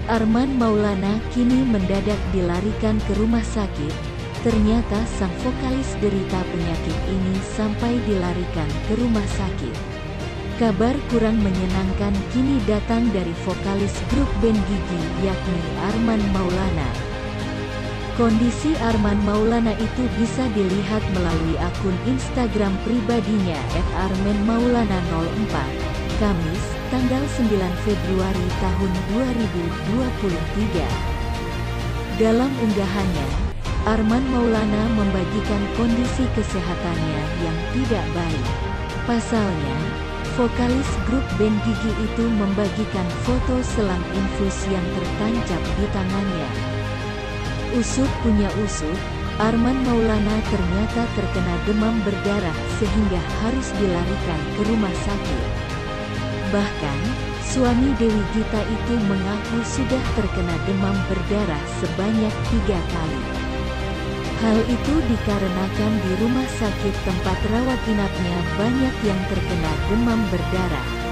Arman Maulana kini mendadak dilarikan ke rumah sakit. Ternyata sang vokalis derita penyakit ini sampai dilarikan ke rumah sakit. Kabar kurang menyenangkan kini datang dari vokalis grup band Gigi, yakni Arman Maulana. Kondisi Arman Maulana itu bisa dilihat melalui akun Instagram pribadinya @armanmaulana04, Kamis, tanggal 9 Februari tahun 2023. Dalam unggahannya, Arman Maulana membagikan kondisi kesehatannya yang tidak baik. Pasalnya, vokalis grup band Gigi itu membagikan foto selang infus yang tertancap di tangannya. Usut punya usut, Arman Maulana ternyata terkena demam berdarah sehingga harus dilarikan ke rumah sakit. Bahkan, suami Dewi Gita itu mengaku sudah terkena demam berdarah sebanyak 3 kali. Hal itu dikarenakan di rumah sakit tempat rawat inapnya banyak yang terkena demam berdarah.